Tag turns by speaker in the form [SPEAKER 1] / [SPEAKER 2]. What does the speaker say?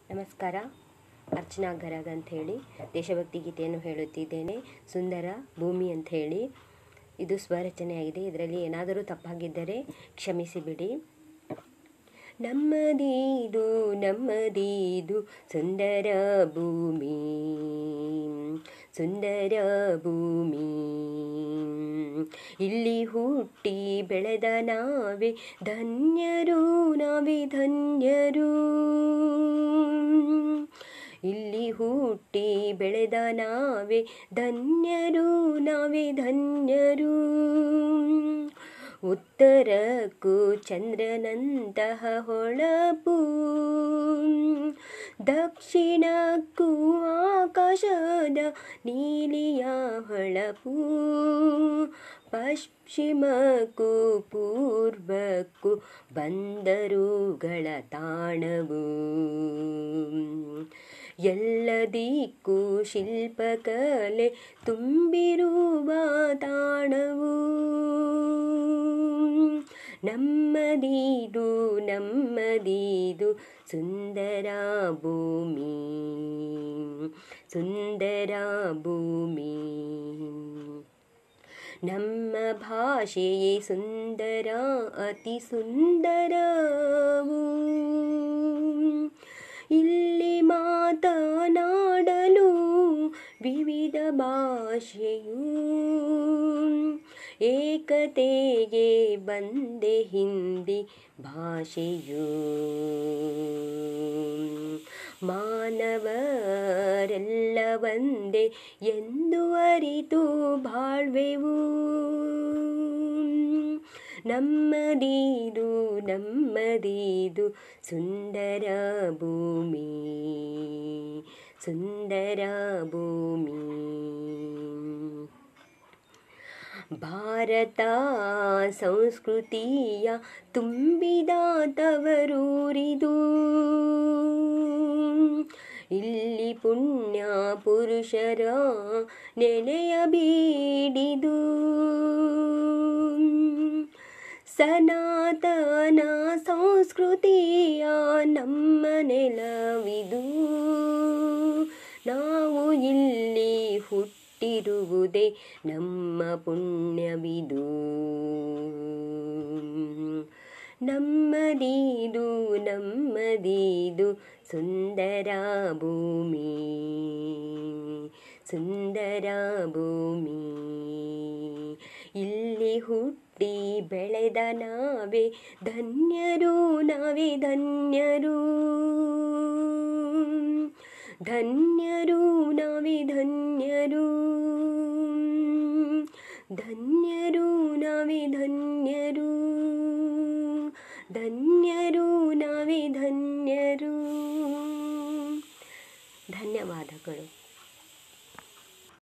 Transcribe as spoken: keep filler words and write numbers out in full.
[SPEAKER 1] ನಮಸ್ಕಾರ. ಅರ್ಚನಾ ಗರಗ್ ಅಂತ ಹೇಳಿ ದೇಶಭಕ್ತಿ ಗೀತೆಯನ್ನು ಹೇಳುತ್ತಿದ್ದೇನೆ. ಸುಂದರ ಭೂಮಿ ಅಂತ ಹೇಳಿ ಇದು ಸ್ವರಚನೆಯಾಗಿದೆ. ಇದರಲ್ಲಿ ಏನಾದರೂ ತಪ್ಪಾಗಿದ್ದರೆ ಕ್ಷಮಿಸಿಬಿಡಿ. ನಮ್ಮದೀದು ನಮ್ಮದೀದು ಸುಂದರ ಭೂಮಿ, ಸುಂದರ ಭೂಮಿ. ಇಲ್ಲಿ ಹುಟ್ಟಿ ಬೆಳೆದ ನಾವೇ ಧನ್ಯರು, ನಾವೇ ಧನ್ಯರು. ಇಲ್ಲಿ ಹುಟ್ಟಿ ಬೆಳೆದ ನಾವೇ ಧನ್ಯರು, ನಾವೇ ಧನ್ಯರು. ಉತ್ತರಕ್ಕೂ ಚಂದ್ರನಂತಹ ಹೊಳಪು, ದಕ್ಷಿಣಕ್ಕೂ ಆಕಾಶದ ನೀಲಿಯ ಹೊಳಪು, ಪಶ್ಚಿಮಕ್ಕೂ ಪೂರ್ವಕ್ಕೂ ಬಂದರುಗಳ ತಾಣವು, ಎಲ್ಲದಿಕ್ಕೂ ಶಿಲ್ಪಕಲೆ ತುಂಬಿರುವ ತಾಣವು. ನಮ್ಮದೀದು ನಮ್ಮದೀದು ಸುಂದರ ಭೂಮಿ, ಸುಂದರ ಭೂಮಿ. ನಮ್ಮ ಭಾಷೆಯೇ ಸುಂದರ, ಅತಿ ಸುಂದರವು. ಇಲ್ಲಿ ಮಾತನಾಡಲು ವಿವಿಧ ಭಾಷೆಯು, ಏಕತೆಗೆ ಬಂದೆ ಹಿಂದಿ ಭಾಷೆಯು. ಮಾನವರೆಲ್ಲ ಒಂದೇ ಎಂದು ಅರಿತು ಬಾಳ್ವೆವು. ನಮ್ಮದೀದು ನಮ್ಮದೀದು ಸುಂದರ ಭೂಮಿ, ಸುಂದರ ಭೂಮಿ. ಭಾರತ ಸಂಸ್ಕೃತಿಯ ತುಂಬಿದ ತವರೂರಿದು. ಇಲ್ಲಿ ಪುಣ್ಯ ಪುರುಷರ ನೆಲೆಯ ಬೀಡಿದು. ಸನಾತನ ಸಂಸ್ಕೃತಿಯ ನಮ್ಮ ನೆಲವಿದು. ನಾವು ಇಲ್ಲಿ ಹುಟ್ಟಿರುವುದೇ ನಮ್ಮ ಪುಣ್ಯವಿದು. ನಮ್ಮದೀದು ನಮ್ಮದೀದು ಸುಂದರ ಭೂಮಿ, ಸುಂದರ ಭೂಮಿ. ಇಲ್ಲಿ ಹುಟ್ಟಿ ಬೆಳೆದ ನಾವೇ ಧನ್ಯರು, ನಾವೇ ಧನ್ಯರು. ಧನ್ಯರು ನಾವೇ ಧನ್ಯರು, ಧನ್ಯರು ನಾವೇ ಧನ್ಯರು, ಧನ್ಯರು ನಾವೇ ಧನ್ಯರು.